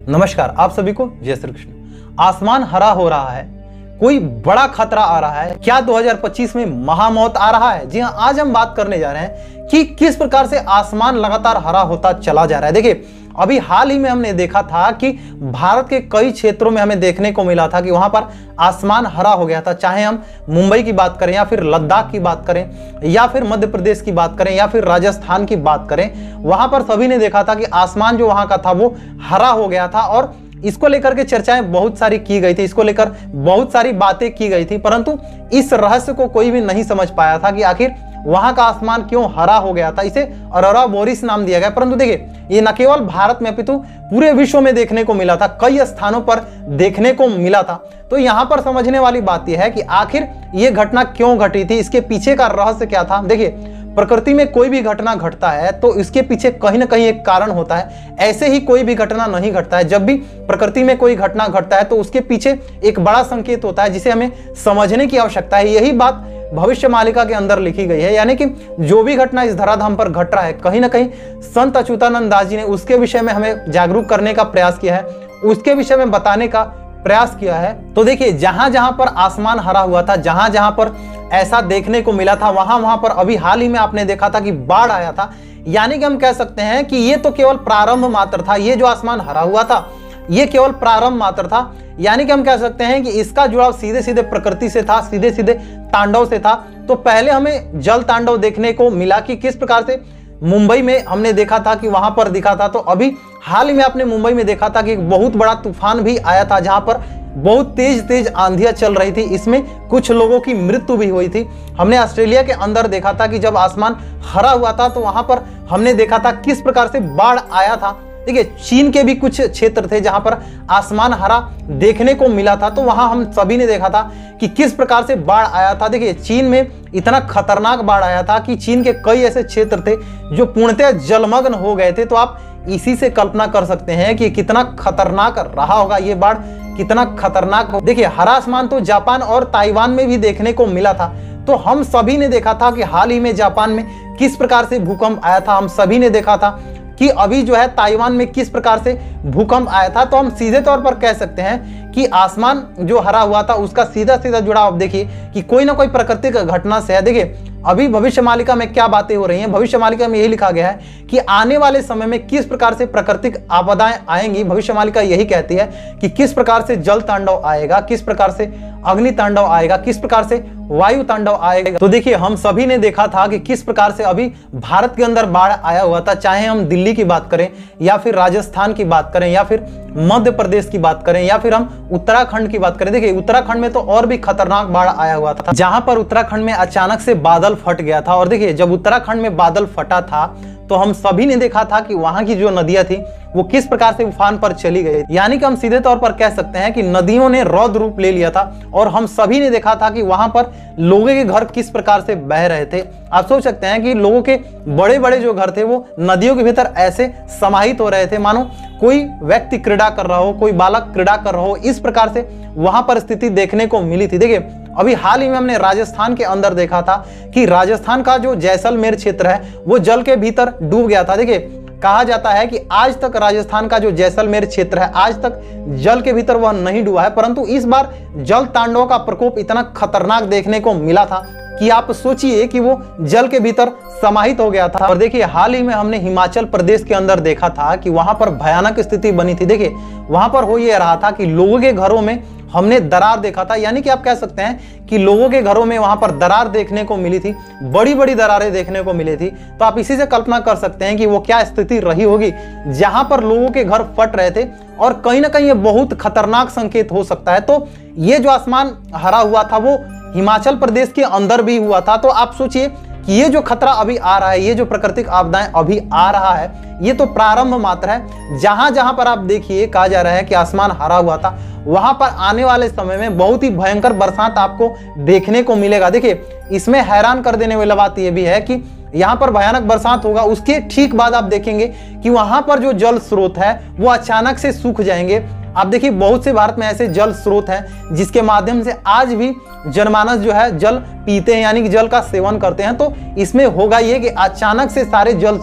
नमस्कार, आप सभी को जय श्री कृष्ण। आसमान हरा हो रहा है, कोई बड़ा खतरा आ रहा है क्या? 2025 में महामौत आ रहा है? जी हाँ, आज हम बात करने जा रहे हैं कि किस प्रकार से आसमान लगातार हरा होता चला जा रहा है। देखिए, अभी हाल ही में हमने देखा था कि भारत के कई क्षेत्रों में हमें देखने को मिला था कि वहां पर आसमान हरा हो गया था। चाहे हम मुंबई की बात करें या फिर लद्दाख की बात करें या फिर मध्य प्रदेश की बात करें या फिर राजस्थान की बात करें, वहां पर सभी ने देखा था कि आसमान जो वहां का था वो हरा हो गया था। और इसको लेकर के चर्चाएं बहुत सारी की गई थी, इसको लेकर बहुत सारी बातें की गई थी, परंतु इस रहस्य को कोई भी नहीं समझ पाया था कि आखिर वहां का आसमान क्यों हरा हो गया था। इसे अरोरा बोरिस नाम दिया गया। परंतु देखिए, ये न केवल भारत में अपितु पूरे विश्व में देखने को मिला था, कई स्थानों पर देखने को मिला था। तो यहां पर समझने वाली बात यह है कि आखिर ये घटना क्यों घटी थी, इसके पीछे का रहस्य क्या था। देखिए, प्रकृति में कोई भी घटना घटता है तो इसके पीछे कहीं ना कहीं एक कारण होता है। ऐसे ही कोई भी घटना नहीं घटता है। जब भी प्रकृति में कोई घटना घटता है तो उसके पीछे एक बड़ा संकेत होता है जिसे हमें समझने की आवश्यकता है। यही बात भविष्यमालिका के अंदर लिखी गई है, यानी कि जो भी घटना इस धराधाम पर घट रहा है, कहीं ना कहीं संत अच्युतानंद दास जी ने उसके विषय में हमें जागरूक करने का प्रयास किया है, उसके विषय में बताने का प्रयास किया है। तो देखिए, जहां जहां पर आसमान हरा हुआ था, जहां जहां पर ऐसा देखने को मिला था, वहां वहां पर अभी हाल ही में आपने देखा था कि बाढ़ आया था। यानी कि हम कह सकते हैं कि ये तो केवल प्रारंभ मात्र था। ये जो आसमान हरा हुआ था ये केवल प्रारंभ मात्र था। यानी कि हम कह सकते हैं कि इसका जुड़ाव सीधे सीधे प्रकृति से था, सीधे सीधे तांडव से था। तो पहले हमें जल तांडव देखने को मिला कि किस प्रकार से मुंबई में हमने देखा था कि वहां पर दिखा था। तो अभी हाल ही में आपने मुंबई में देखा था कि एक बहुत बड़ा तूफान भी आया था, जहां पर बहुत तेज तेज आंधियां चल रही थी। इसमें कुछ लोगों की मृत्यु भी हुई थी। हमने ऑस्ट्रेलिया के अंदर देखा था कि जब आसमान हरा हुआ था तो वहां पर हमने देखा था किस प्रकार से बाढ़ आया था। देखिए, चीन के भी कुछ क्षेत्र थे जहां पर आसमान हरा देखने को मिला था, तो वहां हम सभी ने देखा था कि किस प्रकार से बाढ़ आया था। देखिए, चीन में इतना खतरनाक बाढ़ आया था कि चीन के कई ऐसे क्षेत्र थे जो पूर्णतः जलमग्न हो गए थे। तो आप इसी से कल्पना कर सकते हैं कि कितना खतरनाक रहा होगा ये बाढ़, कितना खतरनाक हो। देखिए, हरा आसमान तो जापान और ताइवान में भी देखने को मिला था। तो हम सभी ने देखा था कि हाल ही में जापान में किस प्रकार से भूकंप आया था। हम सभी ने देखा था कि अभी जो है ताइवान में किस प्रकार से भूकंप आया था। तो हम सीधे तौर पर कह सकते हैं कि आसमान जो हरा हुआ था उसका सीधा सीधा जुड़ाव देखिए कि कोई ना कोई प्राकृतिक घटना से है। देखिए, अभी भविष्यमालिका में क्या बातें हो रही हैं, भविष्यमालिका में यही लिखा गया है कि आने वाले समय में किस प्रकार से प्राकृतिक आपदाएं आएंगी। भविष्यमालिका यही कहती है कि किस प्रकार से जल तांडव आएगा, किस प्रकार से अग्नि तांडव आएगा, किस प्रकार से वायु तांडव आएगा। तो देखिए, हम सभी ने देखा था कि किस प्रकार से अभी भारत के अंदर बाढ़ आया हुआ था। चाहे हम दिल्ली की बात करें या फिर राजस्थान की बात करें या फिर मध्य प्रदेश की बात करें या फिर हम उत्तराखंड की बात करें। देखिए, उत्तराखंड में तो और भी खतरनाक बाढ़ आया हुआ था, जहां पर उत्तराखंड में अचानक से बादल फट गया था। और देखिए, जब उत्तराखंड में बादल फटा था तो हम सभी ने देखा था कि वहां की जो नदियां थी वो किस प्रकार से उफान पर चली गई। यानी कि हम सीधे तौर पर कह सकते हैं कि नदियों ने रौद्र रूप ले लिया था। और हम सभी ने देखा था कि वहां पर लोगों के घर किस प्रकार से बह रहे थे। आप सोच सकते हैं कि लोगों के बड़े बड़े जो घर थे वो नदियों के भीतर ऐसे समाहित हो रहे थे मानो कोई व्यक्ति क्रीड़ा कर रहा हो, कोई बालक क्रीड़ा कर रहा हो। इस प्रकार से वहां पर स्थिति देखने को मिली थी। देखिए, अभी हाल ही में हमने राजस्थान के अंदर देखा था कि राजस्थान का जो जैसलमेर क्षेत्र है वो जल के भीतर डूब गया था। देखिए, कहा जाता है कि आज तक राजस्थान का जो जैसलमेर क्षेत्र है आज तक जल के भीतर वह नहीं डूबा है, परंतु इस बार जल तांडव का प्रकोप इतना खतरनाक देखने को मिला था कि आप सोचिए कि वो जल के भीतर समाहित हो गया था। और देखिए, हाल ही में हमने हिमाचल प्रदेश के अंदर देखा था कि वहां पर भयानक स्थिति बनी थी। देखिए, वहां पर हो ये रहा था कि लोगों के घरों में हमने दरार देखा था। यानी कि आप कह सकते हैं कि लोगों के घरों में वहां पर दरार देखने को मिली थी, बड़ी बड़ी दरारें देखने को मिली थी। तो आप इसी से कल्पना कर सकते हैं कि वो क्या स्थिति रही होगी जहां पर लोगों के घर फट रहे थे। और कहीं ना कहीं ये बहुत खतरनाक संकेत हो सकता है। तो ये जो आसमान हरा हुआ था वो हिमाचल प्रदेश के अंदर भी हुआ था। तो आप सोचिए कि ये जो खतरा अभी आ रहा है, ये जो प्राकृतिक आपदाएं अभी आ रहा है, ये तो प्रारंभ मात्र है। जहां जहां पर आप देखिए कहा जा रहा है कि आसमान हरा हुआ था, वहां पर आने वाले समय में बहुत ही भयंकर बरसात आपको देखने को मिलेगा। देखिए, इसमें हैरान कर देने वाली बात यह भी है कि यहाँ पर भयानक बरसात होगा, उसके ठीक बाद आप देखेंगे कि वहां पर जो जल स्रोत है वो अचानक से सूख जाएंगे। आप देखिए, बहुत से भारत में ऐसे जल स्रोत हैं जिसके माध्यम से आज भी जनमानस जो है जल पीते हैं, यानी कि जल का सेवन करते हैं। तो इसमें होगा ये कि अचानक से सारे जल स्रोत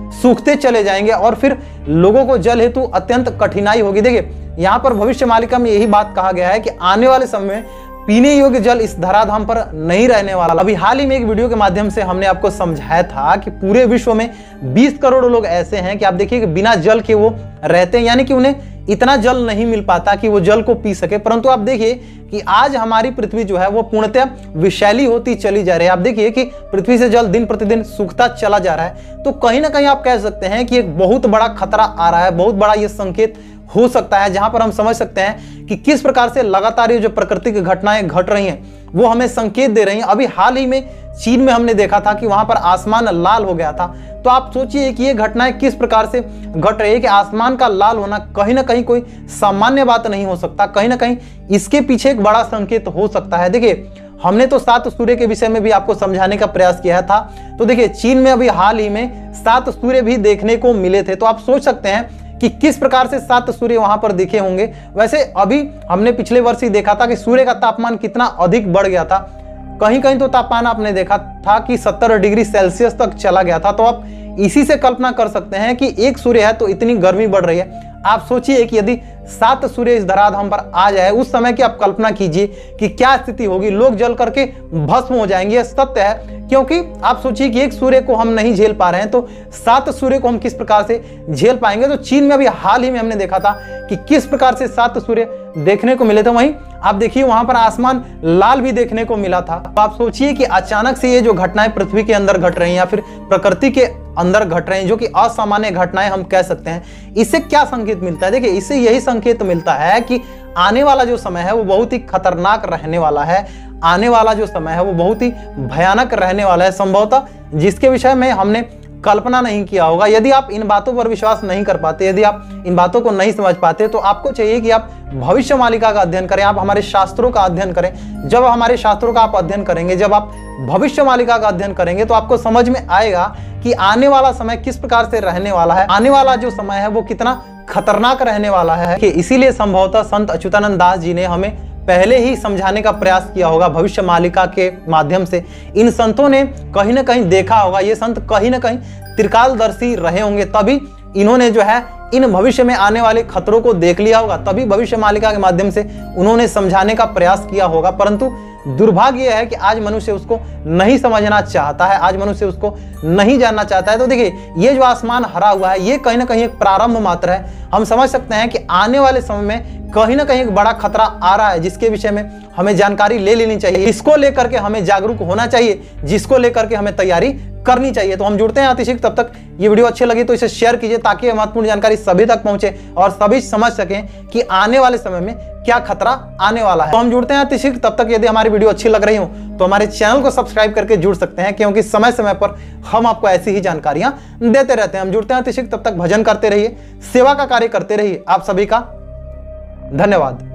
सूखते चले जाएंगे और फिर लोगों को जल हेतु अत्यंत कठिनाई होगी। देखिए यहाँ पर भविष्य मालिका में यही बात कहा गया है कि आने वाले समय में पीने योग्य जल इस धराधाम पर नहीं रहने वाला। अभी हाल ही में एक वीडियो के माध्यम से हमने आपको समझाया था कि पूरे विश्व में 20 करोड़ लोग ऐसे हैं कि आप देखिए कि बिना जल के वो रहते हैं, यानी कि उन्हें इतना जल नहीं मिल पाता कि वो जल को पी सके। परंतु आप देखिए कि आज हमारी पृथ्वी जो है वो पूर्णतः विषैली होती चली जा रही है। आप देखिए कि पृथ्वी से जल दिन प्रतिदिन सूखता चला जा रहा है। तो कहीं ना कहीं आप कह सकते हैं कि एक बहुत बड़ा खतरा आ रहा है, बहुत बड़ा ये संकेत हो सकता है, जहां पर हम समझ सकते हैं कि किस प्रकार से लगातार ये जो प्राकृतिक घटनाएं घट रही हैं वो हमें संकेत दे रही हैं। अभी हाल ही में चीन में हमने देखा था कि वहां पर आसमान लाल हो गया था। तो आप सोचिए कि ये घटनाएं किस प्रकार से घट रही है कि आसमान का लाल होना कहीं ना कहीं कोई सामान्य बात नहीं हो सकता, कहीं ना कहीं इसके पीछे एक बड़ा संकेत हो सकता है। देखिए हमने तो 7 सूर्य के विषय में भी आपको समझाने का प्रयास किया था। तो देखिए चीन में अभी हाल ही में 7 सूर्य भी देखने को मिले थे। तो आप सोच सकते हैं कि किस प्रकार से 7 सूर्य वहां पर दिखे होंगे। वैसे अभी हमने पिछले वर्ष ही देखा था कि सूर्य का तापमान कितना अधिक बढ़ गया था। कहीं कहीं तो तापमान आपने देखा था कि 70 डिग्री सेल्सियस तक चला गया था। तो आप इसी से कल्पना कर सकते हैं कि एक सूर्य है तो इतनी गर्मी बढ़ रही है। आप सोचिए कि यदि 7 सूर्य इस धराधाम पर आ जाए उस समय की आप कल्पना कीजिए कि क्या स्थिति होगी। लोग जल करके भस्म हो जाएंगे। यह सत्य है, क्योंकि आप सोचिए कि एक सूर्य को हम नहीं झेल पा रहे हैं तो 7 सूर्य को हम किस प्रकार से झेल पाएंगे। तो चीन में अभी हाल ही में हमने देखा था कि किस प्रकार से 7 सूर्य देखने को मिले थे। वहीं आप देखिए वहां पर आसमान लाल भी देखने को मिला था। तो आप सोचिए कि अचानक से ये जो घटनाएं पृथ्वी के अंदर घट रही हैं या फिर प्रकृति के अंदर घट रहे हैं, जो कि असामान्य घटनाएं हम कह सकते हैं, इससे क्या संकेत मिलता है। देखिए इससे यही संकेत मिलता है कि आने वाला जो समय है वो बहुत ही खतरनाक रहने वाला है। आने वाला जो समय है वो बहुत ही भयानक रहने वाला है, संभवतः जिसके विषय में हमने कल्पना नहीं किया होगा। यदि आप इन बातों पर विश्वास नहीं कर पाते, यदि आप इन बातों को नहीं समझ पाते, तो आपको चाहिए कि आप भविष्य मालिका का अध्ययन करें, आप हमारे शास्त्रों का अध्ययन करें। जब हमारे शास्त्रों का आप अध्ययन करेंगे, जब आप भविष्य मालिका का अध्ययन करेंगे, तो आपको समझ में आएगा कि आने वाला समय किस प्रकार से रहने वाला है, आने वाला जो समय है वो कितना खतरनाक रहने वाला है। कि इसीलिए संभवतः संत अच्युतानंद दास जी ने हमें पहले ही समझाने का प्रयास किया होगा भविष्य मालिका के माध्यम से। इन संतों ने कहीं ना कहीं देखा होगा, ये संत कहीं ना कहीं त्रिकालदर्शी रहे होंगे, तभी इन्होंने जो है इन भविष्य में आने वाले खतरों को देख लिया होगा, तभी भविष्य मालिका के माध्यम से उन्होंने समझाने का प्रयास किया होगा। परंतु दुर्भाग्य यह है कि आज मनुष्य उसको नहीं समझना चाहता है, आज मनुष्य उसको नहीं जानना चाहता है। तो देखिए ये जो आसमान हरा हुआ है ये कहीं ना कहीं एक प्रारंभ मात्र है। हम समझ सकते हैं कि आने वाले समय में कहीं ना कहीं एक बड़ा खतरा आ रहा है, जिसके विषय में हमें जानकारी ले लेनी चाहिए, इसको लेकर के हमें जागरूक होना चाहिए, जिसको लेकर के हमें तैयारी करनी चाहिए। तो हम जुड़ते हैं अतिशीघ्र। तब तक ये वीडियो अच्छी लगी तो इसे शेयर कीजिए ताकि महत्वपूर्ण जानकारी सभी तक पहुंचे और सभी समझ सकें कि आने वाले समय में क्या खतरा आने वाला है। तो हम जुड़ते हैं अतिशीघ्र। तब तक यदि हमारी वीडियो अच्छी लग रही हो तो हमारे चैनल को सब्सक्राइब करके जुड़ सकते हैं, क्योंकि समय समय पर हम आपको ऐसी ही जानकारियां देते रहते हैं। हम जुड़ते हैं अतिशीघ्र। तब तक भजन करते रहिए, सेवा का कार्य करते रहिए। आप सभी का धन्यवाद।